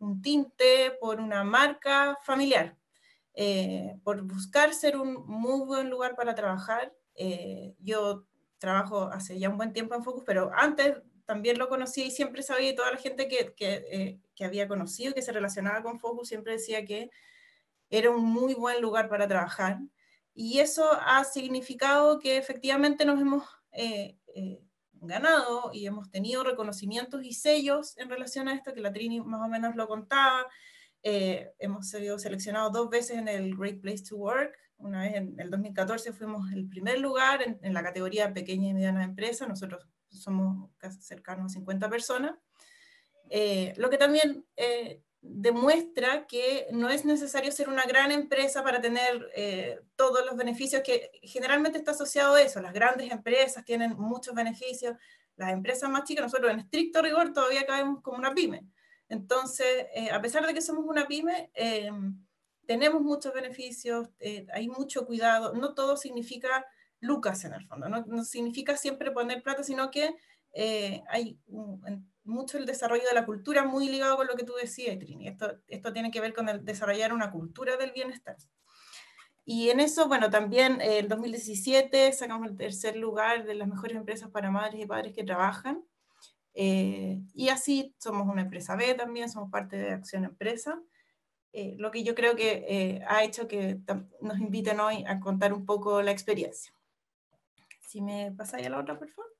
un tinte por una marca familiar, por buscar ser un muy buen lugar para trabajar. Yo trabajo hace ya un buen tiempo en Focus, pero antes también lo conocí y siempre sabía, y toda la gente que había conocido, que se relacionaba con Focus, siempre decía que era un muy buen lugar para trabajar. Y eso ha significado que efectivamente nos hemos ganado y hemos tenido reconocimientos y sellos en relación a esto, que la Trini más o menos lo contaba. Hemos sido seleccionados 2 veces en el Great Place to Work. Una vez en el 2014 fuimos el primer lugar en la categoría pequeña y mediana empresa. Nosotros somos casi cercanos a 50 personas. Lo que también demuestra que no es necesario ser una gran empresa para tener todos los beneficios, que generalmente está asociado a eso. Las grandes empresas tienen muchos beneficios. Las empresas más chicas, nosotros en estricto rigor todavía cabemos como una pyme. Entonces, a pesar de que somos una pyme, tenemos muchos beneficios, hay mucho cuidado. No todo significa lucas en el fondo, no significa siempre poner plata, sino que hay mucho el desarrollo de la cultura, muy ligado con lo que tú decías, Trini. Esto tiene que ver con el desarrollar una cultura del bienestar. Y en eso, bueno, también en 2017 sacamos el 3er lugar de las mejores empresas para madres y padres que trabajan. Y así somos una empresa B también, somos parte de Acción Empresa. Lo que yo creo que ha hecho que nos inviten hoy a contar un poco la experiencia. Si me pasáis a la otra, por favor.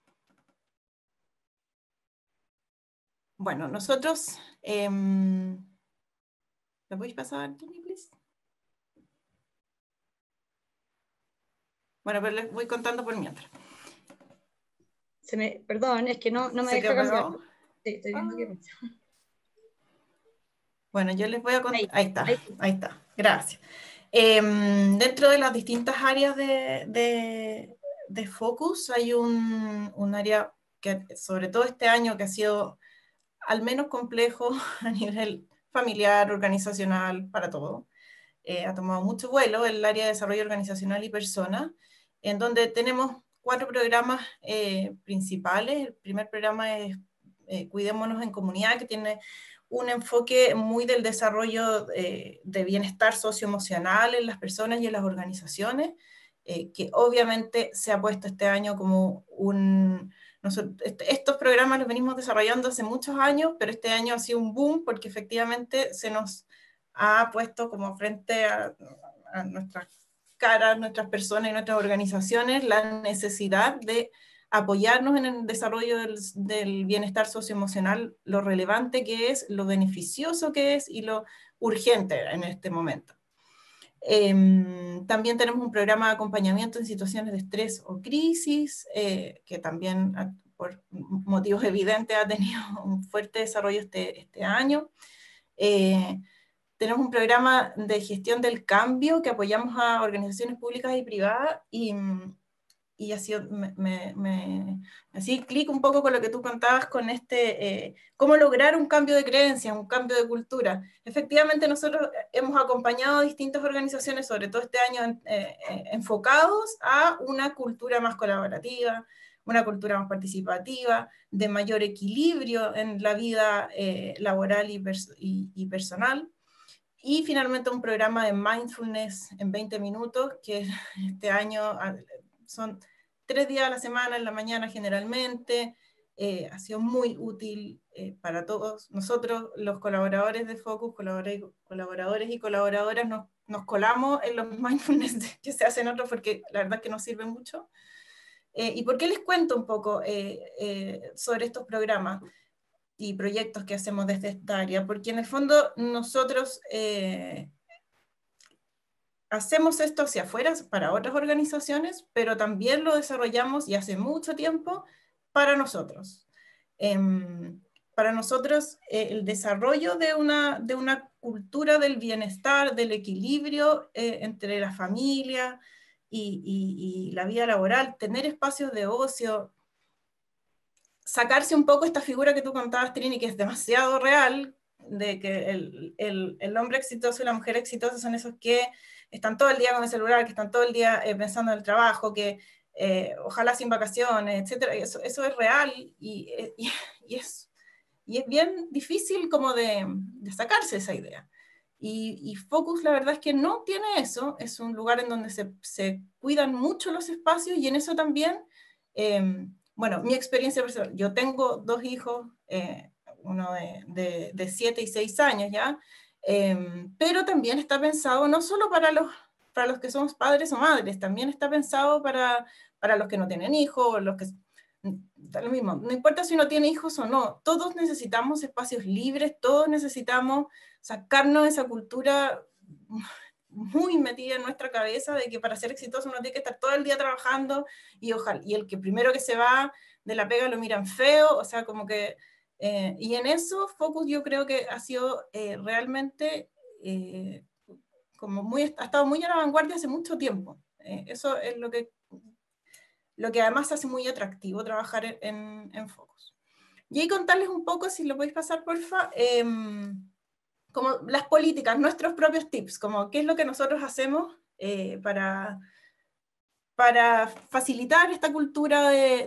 Bueno, nosotros... ¿Lo podéis pasar, Trini, please? Bueno, pero les voy contando por mientras. Perdón, es que no me deja cambiar. Sí, estoy viendo qué pasa. Bueno, yo les voy a contar. Ahí está. Gracias. Dentro de las distintas áreas de Focus hay un área que, sobre todo este año, que ha sido al menos complejo a nivel familiar, organizacional, para todo. Ha tomado mucho vuelo el área de desarrollo organizacional y persona, en donde tenemos 4 programas principales. El primer programa es Cuidémonos en Comunidad, que tiene un enfoque muy del desarrollo de bienestar socioemocional en las personas y en las organizaciones, que obviamente se ha puesto este año como estos programas los venimos desarrollando hace muchos años, pero este año ha sido un boom porque efectivamente se nos ha puesto como frente a nuestras caras, nuestras personas y nuestras organizaciones la necesidad de apoyarnos en el desarrollo del bienestar socioemocional, lo relevante que es, lo beneficioso que es y lo urgente en este momento. También tenemos un programa de acompañamiento en situaciones de estrés o crisis, que también por motivos evidentes ha tenido un fuerte desarrollo este año. Tenemos un programa de gestión del cambio que apoyamos a organizaciones públicas y privadas, y así así clic un poco con lo que tú contabas con cómo lograr un cambio de creencias, un cambio de cultura. Efectivamente, nosotros hemos acompañado a distintas organizaciones, sobre todo este año, enfocados a una cultura más colaborativa, una cultura más participativa, de mayor equilibrio en la vida laboral y personal. Y finalmente un programa de mindfulness en 20 minutos, que este año son 3 días a la semana, en la mañana generalmente. Ha sido muy útil para todos. Nosotros, los colaboradores de Focus, colaboradores y colaboradoras, nos colamos en los mindfulness que se hacen otros, porque la verdad es que nos sirve mucho. ¿Y por qué les cuento un poco sobre estos programas y proyectos que hacemos desde esta área? Porque en el fondo nosotros hacemos esto hacia afuera para otras organizaciones, pero también lo desarrollamos, y hace mucho tiempo, para nosotros. Para nosotros, el desarrollo de una cultura del bienestar, del equilibrio entre la familia y la vida laboral, tener espacios de ocio, sacarse un poco esta figura que tú contabas, Trini, que es demasiado real, de que el hombre exitoso y la mujer exitosa son esos que están todo el día con el celular, que están todo el día pensando en el trabajo, que ojalá sin vacaciones, etc. Eso es real y y es bien difícil como de sacarse esa idea. Y Focus la verdad es que no tiene eso, es un lugar en donde se cuidan mucho los espacios, y en eso también, bueno, mi experiencia personal, yo tengo 2 hijos, uno de 7 y 6 años ya, pero también está pensado no solo para los que somos padres o madres, también está pensado para los que no tienen hijos, los que... Da lo mismo, no importa si uno tiene hijos o no, todos necesitamos espacios libres, todos necesitamos sacarnos esa cultura muy metida en nuestra cabeza de que para ser exitoso uno tiene que estar todo el día trabajando, y el que primero que se va de la pega lo miran feo, o sea, como que... y en eso Focus yo creo que ha sido realmente ha estado muy a la vanguardia hace mucho tiempo. Eso es lo que además hace muy atractivo trabajar en Focus. Y ahí contarles un poco, si lo podéis pasar, porfa, como las políticas, nuestros propios tips, como qué es lo que nosotros hacemos para facilitar esta cultura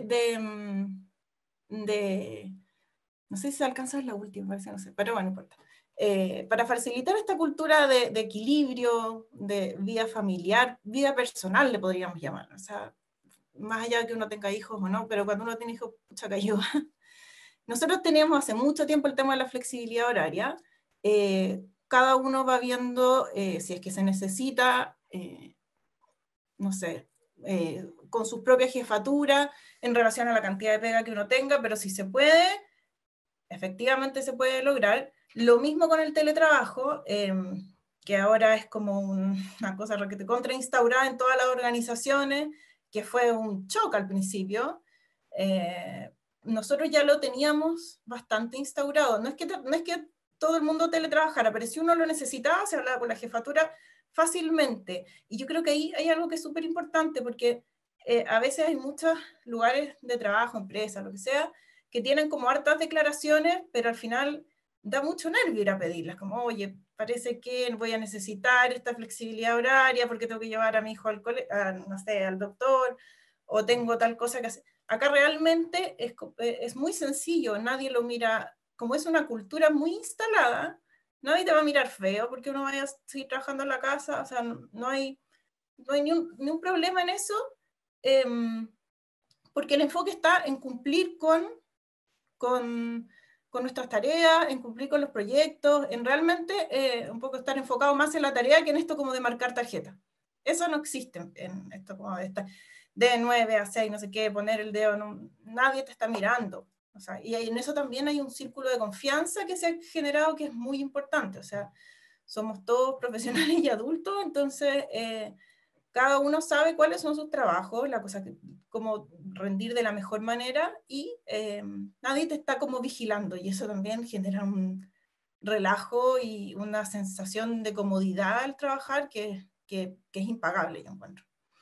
no sé si se alcanza la última, parece, no sé, pero bueno, no importa. Para facilitar esta cultura de equilibrio, de vida familiar, vida personal le podríamos llamar, o sea, más allá de que uno tenga hijos o no, pero cuando uno tiene hijos, pucha, que ayuda. Nosotros teníamos hace mucho tiempo el tema de la flexibilidad horaria. Cada uno va viendo si es que se necesita, no sé, con su propia jefatura en relación a la cantidad de pega que uno tenga, pero si se puede, efectivamente se puede lograr. Lo mismo con el teletrabajo, que ahora es como una cosa que te contrainstaurada en todas las organizaciones, que fue un shock al principio. Nosotros ya lo teníamos bastante instaurado. No es que todo el mundo teletrabajara, pero si uno lo necesitaba, se hablaba con la jefatura fácilmente. Y yo creo que ahí hay algo que es súper importante, porque a veces hay muchos lugares de trabajo, empresas, lo que sea, que tienen como hartas declaraciones, pero al final da mucho nervio ir a pedirlas, como, oye, parece que voy a necesitar esta flexibilidad horaria porque tengo que llevar a mi hijo no sé, al doctor, o tengo tal cosa que hacer. Acá realmente es muy sencillo, nadie lo mira, como es una cultura muy instalada, nadie te va a mirar feo porque uno vaya a seguir trabajando en la casa, o sea, no hay ni un problema en eso, porque el enfoque está en cumplir con nuestras tareas, en cumplir con los proyectos, en realmente un poco estar enfocado más en la tarea que en esto como de marcar tarjeta. Eso no existe en esto como de 9 a 6, no sé qué, poner el dedo, nadie te está mirando. O sea, y en eso también hay un círculo de confianza que se ha generado que es muy importante. O sea, somos todos profesionales y adultos, entonces cada uno sabe cuáles son sus trabajos, la cosa cómo rendir de la mejor manera, y nadie te está como vigilando, y eso también genera un relajo y una sensación de comodidad al trabajar que es impagable, yo encuentro.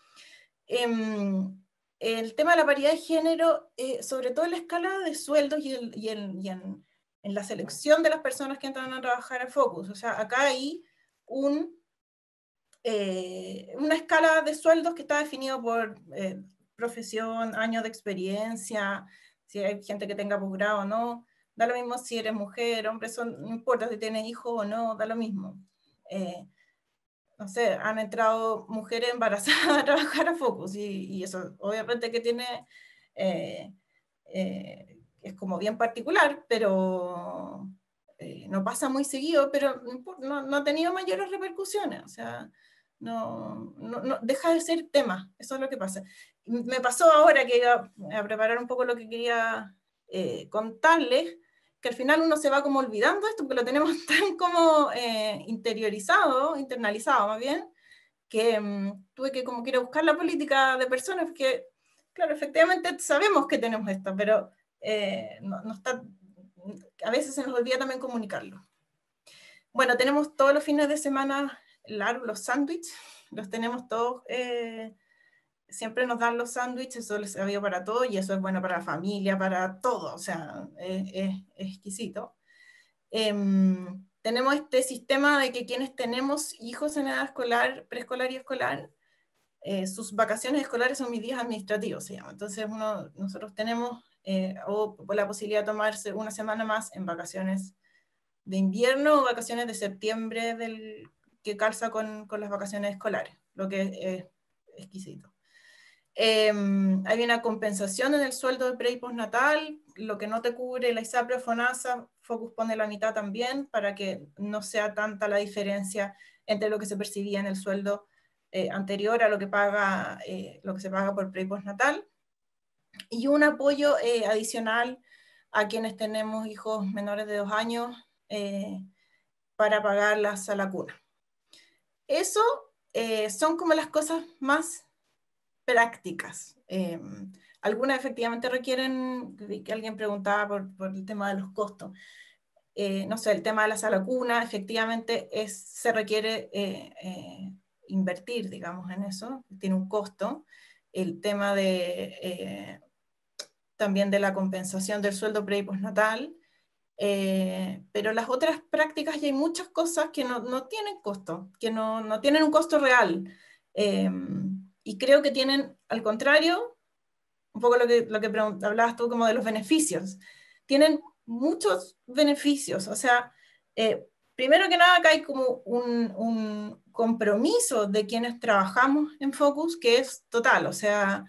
El tema de la paridad de género, sobre todo en la escala de sueldos y en la selección de las personas que entran a trabajar a Focus. O sea, acá hay una escala de sueldos que está definido por profesión, años de experiencia, si hay gente que tenga posgrado o no, da lo mismo si eres mujer, hombre, no importa si tienes hijos o no, da lo mismo. No sé, han entrado mujeres embarazadas a trabajar a Focus, y eso obviamente que tiene, es como bien particular, pero no pasa muy seguido, pero no ha tenido mayores repercusiones, o sea, no deja de ser tema, eso es lo que pasa. Me pasó ahora que iba a preparar un poco lo que quería contarles, que al final uno se va como olvidando esto, porque lo tenemos tan como internalizado más bien, que tuve que como que ir a buscar la política de personas, porque claro, efectivamente sabemos que tenemos esto, pero no está, a veces se nos olvida también comunicarlo. Bueno, tenemos todos los fines de semana largos los sándwiches, los tenemos todos, siempre nos dan los sándwiches, eso les había para todo, y eso es bueno para la familia, para todo, o sea, es exquisito. Tenemos este sistema de que quienes tenemos hijos en edad escolar, preescolar y escolar, sus vacaciones escolares son mis días administrativos, se llama. Entonces nosotros tenemos o la posibilidad de tomarse una semana más en vacaciones de invierno o vacaciones de septiembre que calza con las vacaciones escolares, lo que es exquisito. Hay una compensación en el sueldo de pre y postnatal, lo que no te cubre la ISAPRE o FONASA, Focus pone la mitad también, para que no sea tanta la diferencia entre lo que se percibía en el sueldo anterior a lo que se paga por pre y postnatal. Y un apoyo adicional a quienes tenemos hijos menores de 2 años para pagarlas a la cuna. Eso son como las cosas más prácticas. Algunas efectivamente requieren, que alguien preguntaba por el tema de los costos. No sé, el tema de la sala cuna, efectivamente se requiere invertir, digamos, en eso, tiene un costo. El tema también de la compensación del sueldo pre y postnatal, pero las otras prácticas, y hay muchas cosas que no tienen costo, que no tienen un costo real. Y creo que tienen, al contrario, un poco lo que hablabas tú como de los beneficios. Tienen muchos beneficios, o sea, primero que nada acá hay como un compromiso de quienes trabajamos en Focus que es total, o sea,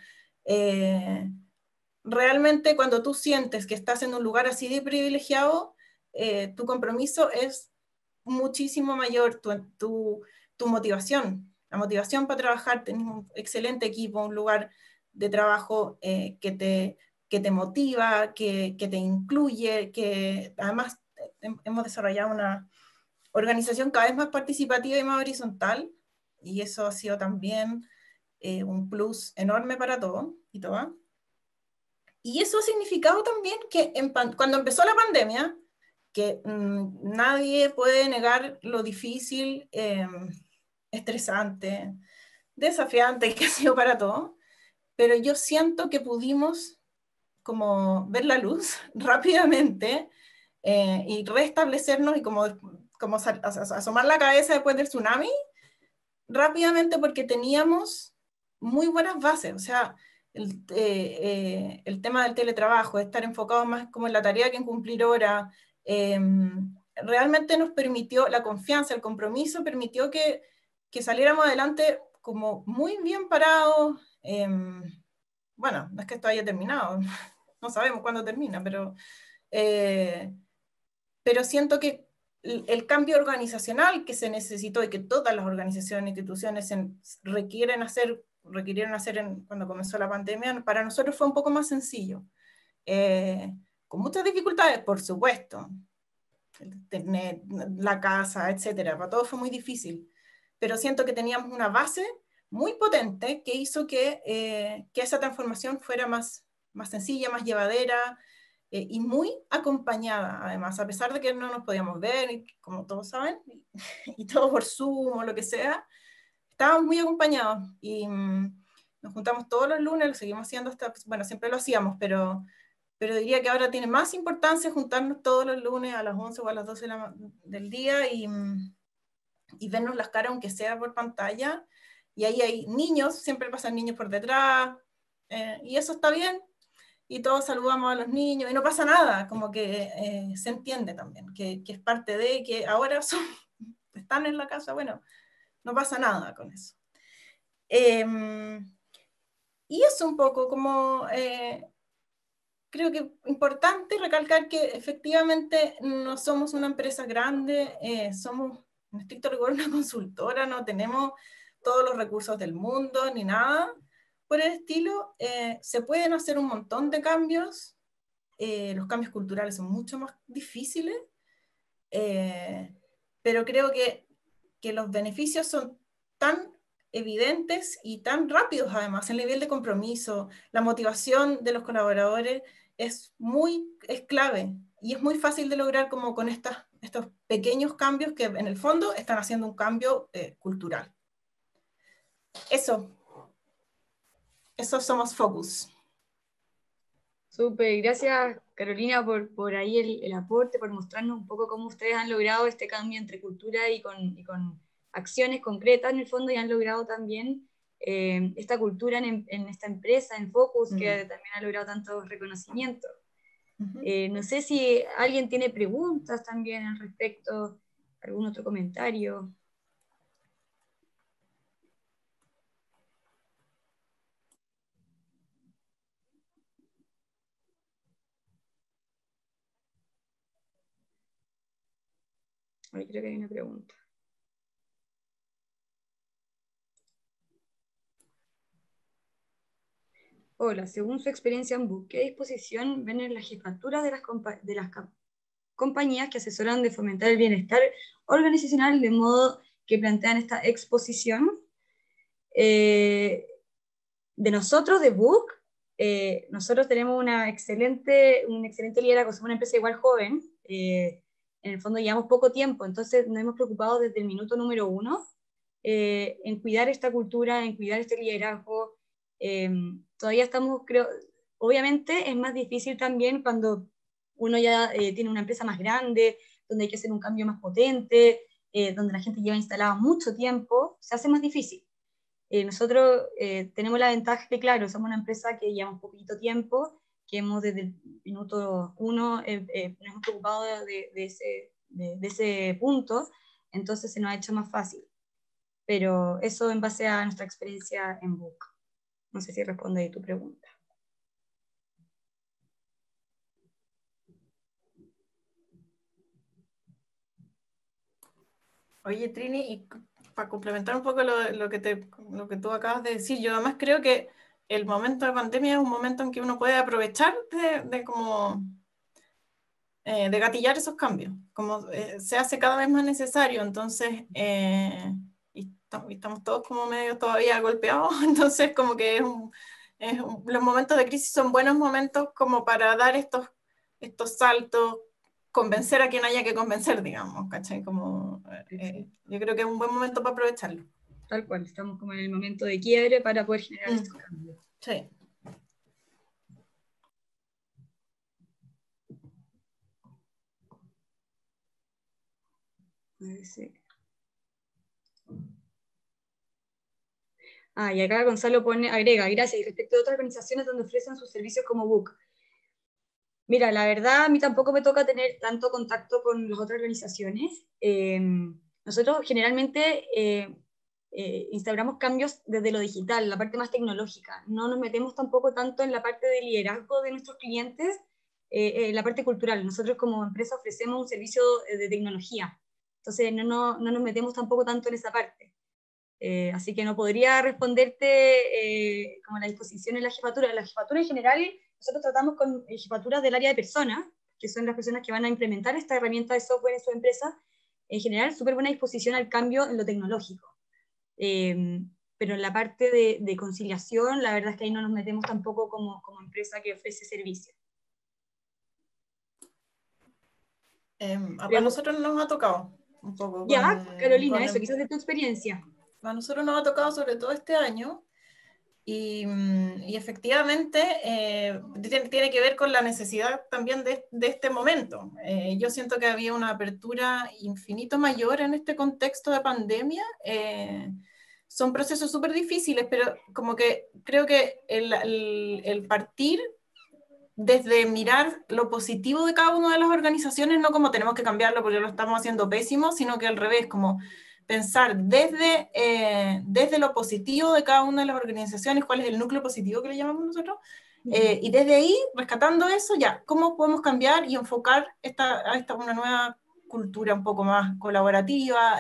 realmente cuando tú sientes que estás en un lugar así de privilegiado, tu compromiso es muchísimo mayor, tu motivación, la motivación para trabajar, tenés un excelente equipo, un lugar de trabajo que te motiva, que te incluye, que además hemos desarrollado una organización cada vez más participativa y más horizontal, y eso ha sido también un plus enorme para todos y todas. Y eso ha significado también que cuando empezó la pandemia, que nadie puede negar lo difícil, estresante, desafiante que ha sido para todos, pero yo siento que pudimos como ver la luz rápidamente y restablecernos y como asomar la cabeza después del tsunami rápidamente, porque teníamos muy buenas bases, o sea, el tema del teletrabajo, estar enfocado más como en la tarea que en cumplir horas, realmente nos permitió, la confianza, el compromiso permitió que saliéramos adelante como muy bien parados. Bueno, no es que esto haya terminado, no sabemos cuándo termina, pero siento que el cambio organizacional que se necesitó y que todas las organizaciones e instituciones requirieron hacer cuando comenzó la pandemia, para nosotros fue un poco más sencillo. Con muchas dificultades, por supuesto, el internet, la casa, etcétera, para todos fue muy difícil, pero siento que teníamos una base muy potente que hizo que esa transformación fuera más sencilla, más llevadera, y muy acompañada, además, a pesar de que no nos podíamos ver, y, como todos saben, y todo por Zoom o lo que sea, estábamos muy acompañados, y nos juntamos todos los lunes, lo seguimos haciendo bueno, siempre lo hacíamos, pero diría que ahora tiene más importancia juntarnos todos los lunes a las 11 o a las 12 del día y vernos las caras, aunque sea por pantalla, y ahí hay niños, siempre pasan niños por detrás, y eso está bien, y todos saludamos a los niños, y no pasa nada, como que se entiende también, que es parte de, que ahora están en la casa, bueno, no pasa nada con eso. Y es un poco como, creo que es importante recalcar que efectivamente no somos una empresa grande, somos en estricto rigor una consultora, no tenemos todos los recursos del mundo ni nada por el estilo. Se pueden hacer un montón de cambios, los cambios culturales son mucho más difíciles, pero creo que los beneficios son tan evidentes y tan rápidos, además, el nivel de compromiso, la motivación de los colaboradores es clave, y es muy fácil de lograr como con estos pequeños cambios que en el fondo están haciendo un cambio cultural. Eso somos Focus. Súper, gracias Carolina por ahí el aporte, por mostrarnos un poco cómo ustedes han logrado este cambio entre cultura y con acciones concretas en el fondo, y han logrado también esta cultura en esta empresa, en Focus, que también ha logrado tantos reconocimientos. No sé si alguien tiene preguntas también al respecto, algún otro comentario. Ay, creo que hay una pregunta. Hola, según su experiencia en BUC, ¿qué disposición ven en la jefatura de las compañías que asesoran de fomentar el bienestar organizacional de modo que plantean esta exposición? De nosotros, de BUC, nosotros tenemos un excelente liderazgo, somos una empresa igual joven, en el fondo llevamos poco tiempo, entonces nos hemos preocupado desde el minuto número 1 en cuidar esta cultura, en cuidar este liderazgo. Todavía estamos, creo, obviamente es más difícil también cuando uno ya tiene una empresa más grande, donde hay que hacer un cambio más potente, donde la gente lleva instalada mucho tiempo, se hace más difícil. Nosotros tenemos la ventaja que, claro, somos una empresa que lleva un poquito tiempo, que hemos desde el minuto 1 nos hemos preocupado de ese punto, entonces se nos ha hecho más fácil. Pero eso en base a nuestra experiencia en BUC. No sé si responde ahí tu pregunta. Oye, Trini, y para complementar un poco lo que tú acabas de decir, yo además creo que el momento de pandemia es un momento en que uno puede aprovechar de gatillar esos cambios, como se hace cada vez más necesario, entonces, y estamos todos como medio todavía golpeados, entonces como que los momentos de crisis son buenos momentos como para dar estos saltos, convencer a quien haya que convencer, digamos, ¿cachai? Como, yo creo que es un buen momento para aprovecharlo. Tal cual, estamos como en el momento de quiebre para poder generar estos cambios. Sí. Sí. Y acá Gonzalo agrega, gracias, y respecto a otras organizaciones donde ofrecen sus servicios como BUC. Mira, la verdad, a mí tampoco me toca tener tanto contacto con las otras organizaciones. Nosotros generalmente instauramos cambios desde lo digital, la parte más tecnológica. No nos metemos tampoco tanto en la parte de liderazgo de nuestros clientes, la parte cultural. Nosotros como empresa ofrecemos un servicio de tecnología, entonces no nos metemos tampoco tanto en esa parte. Así que no podría responderte como la disposición en la jefatura. La jefatura en general, nosotros tratamos con jefaturas del área de personas, que son las personas que van a implementar esta herramienta de software en su empresa. En general, súper buena disposición al cambio en lo tecnológico. Pero en la parte de conciliación, la verdad es que ahí no nos metemos tampoco como empresa que ofrece servicios. A nosotros nos ha tocado un poco. Carolina, eso, quizás de tu experiencia. A nosotros nos ha tocado sobre todo este año, y efectivamente tiene que ver con la necesidad también de este momento. Yo siento que había una apertura infinito mayor en este contexto de pandemia. Son procesos súper difíciles, pero como que creo que el partir desde mirar lo positivo de cada una de las organizaciones, no como tenemos que cambiarlo porque lo estamos haciendo pésimo, sino que al revés, como pensar desde lo positivo de cada una de las organizaciones, cuál es el núcleo positivo que le llamamos nosotros, y desde ahí, rescatando eso, ya, ¿cómo podemos cambiar y enfocar una nueva cultura un poco más colaborativa,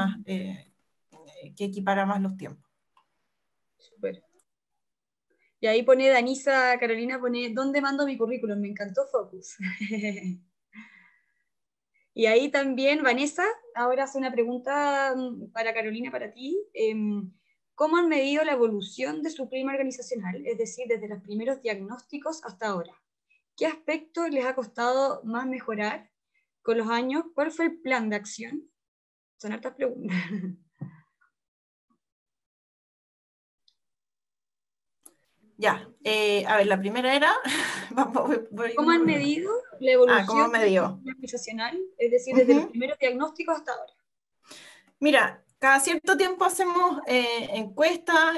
que equipara más los tiempos? Súper. Y ahí pone Danisa, Carolina pone, ¿dónde mando mi currículum? Me encantó Focus. Y ahí también Vanessa, ahora hace una pregunta para Carolina, para ti. ¿Cómo han medido la evolución de su clima organizacional? Es decir, desde los primeros diagnósticos hasta ahora. ¿Qué aspectos les ha costado más mejorar con los años? ¿Cuál fue el plan de acción? Son hartas preguntas. Ya, a ver, la primera era... ¿Cómo han medido la evolución organizacional? Es decir, desde los primeros diagnósticos hasta ahora. Mira, cada cierto tiempo hacemos encuestas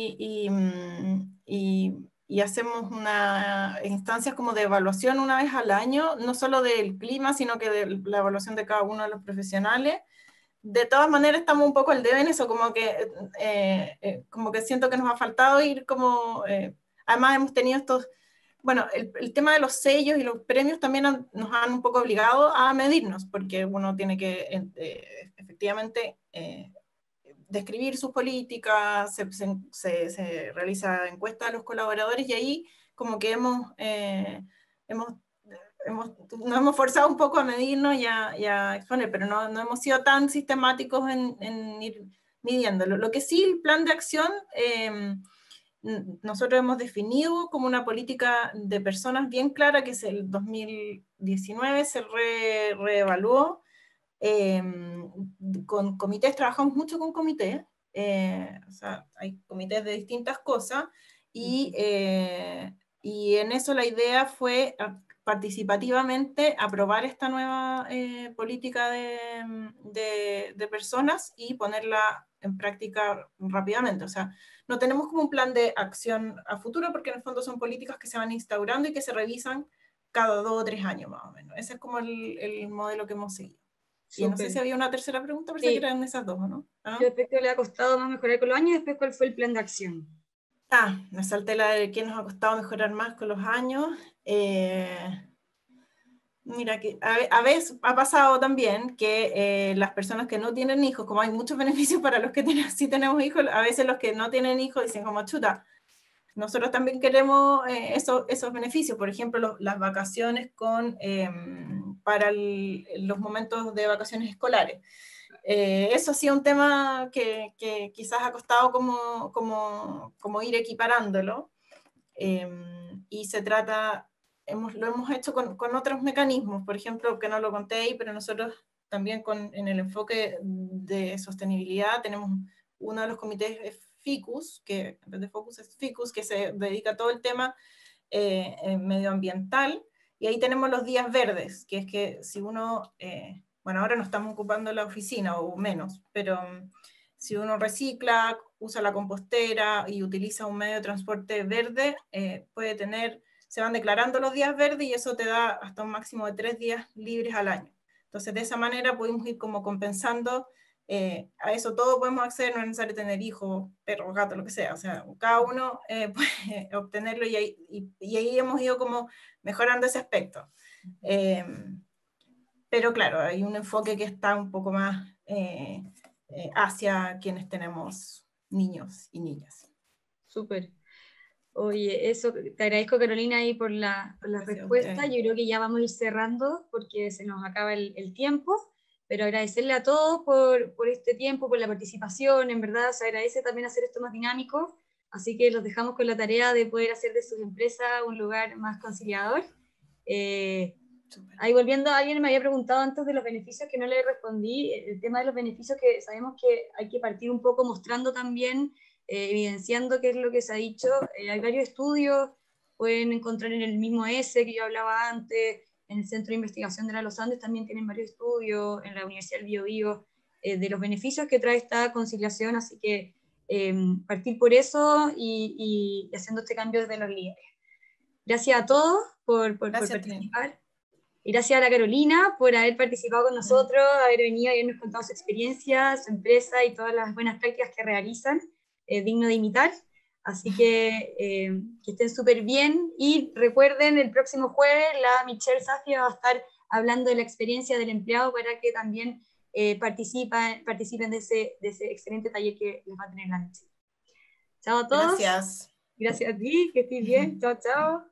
y hacemos instancias como de evaluación una vez al año, no solo del clima, sino que de la evaluación de cada uno de los profesionales. De todas maneras estamos un poco al debe en eso, como que siento que nos ha faltado ir como... además hemos tenido estos... Bueno, el tema de los sellos y los premios también nos han un poco obligado a medirnos, porque uno tiene que efectivamente describir sus políticas, se realiza encuesta a los colaboradores y ahí como que nos hemos forzado un poco a medirnos y a exponer, pero no hemos sido tan sistemáticos en ir midiéndolo. Lo que sí, el plan de acción, nosotros hemos definido como una política de personas bien clara, que es el 2019, se reevaluó. Con comités, trabajamos mucho con comités, o sea, hay comités de distintas cosas, y en eso la idea fue participativamente aprobar esta nueva política de personas y ponerla en práctica rápidamente. O sea, no tenemos como un plan de acción a futuro, porque en el fondo son políticas que se van instaurando y que se revisan cada 2 o 3 años más o menos. Ese es como el modelo que hemos seguido. Y no sé si había una tercera pregunta, pero sí, que eran esas dos, ¿no? ¿Ah? Después que le ha costado más mejorar con los años, y después cuál fue el plan de acción. Me salté la de qué nos ha costado mejorar más con los años. Mira, que a veces ha pasado también que las personas que no tienen hijos, como hay muchos beneficios para los que sí tenemos hijos, a veces los que no tienen hijos dicen como, chuta, nosotros también queremos esos beneficios, por ejemplo, las vacaciones para los momentos de vacaciones escolares. Eso sí es un tema que quizás ha costado como ir equiparándolo, y se trata, lo hemos hecho con otros mecanismos, por ejemplo, que no lo conté ahí, pero nosotros también en el enfoque de sostenibilidad tenemos uno de los comités FICUS, que en vez de Focus es FICUS, que se dedica a todo el tema medioambiental, y ahí tenemos los días verdes, que es que si uno, bueno, ahora no estamos ocupando la oficina o menos, pero si uno recicla, usa la compostera y utiliza un medio de transporte verde, se van declarando los días verdes y eso te da hasta un máximo de 3 días libres al año. Entonces de esa manera podemos ir como compensando. A eso todo podemos acceder, no es necesario tener hijos, perros, gatos, lo que sea, o sea, cada uno puede obtenerlo y ahí hemos ido como mejorando ese aspecto. Pero claro, hay un enfoque que está un poco más hacia quienes tenemos niños y niñas. Súper. Oye, eso, te agradezco, Carolina, ahí por la respuesta. Yo creo que ya vamos a ir cerrando porque se nos acaba el tiempo, pero agradecerle a todos por este tiempo, por la participación. En verdad se agradece también hacer esto más dinámico, así que los dejamos con la tarea de poder hacer de sus empresas un lugar más conciliador. Ahí volviendo, alguien me había preguntado antes de los beneficios que no le respondí, el tema de los beneficios, que sabemos que hay que partir un poco mostrando también, evidenciando qué es lo que se ha dicho. Hay varios estudios, pueden encontrar en el mismo ESE que yo hablaba antes, en el Centro de Investigación de Los Andes también tienen varios estudios, en la Universidad del Bío Bío, de los beneficios que trae esta conciliación, así que partir por eso y haciendo este cambio desde los líderes. Gracias a todos por participar. Y gracias a la Carolina por haber participado con nosotros, haber venido y habernos contado su experiencia, su empresa y todas las buenas prácticas que realizan, digno de imitar. Así que estén súper bien. Y recuerden, el próximo jueves la Michelle Safia va a estar hablando de la experiencia del empleado para que también participen de ese excelente taller que les va a tener la noche. Chao a todos. Gracias. Gracias a ti, que estés bien. Chao, chao.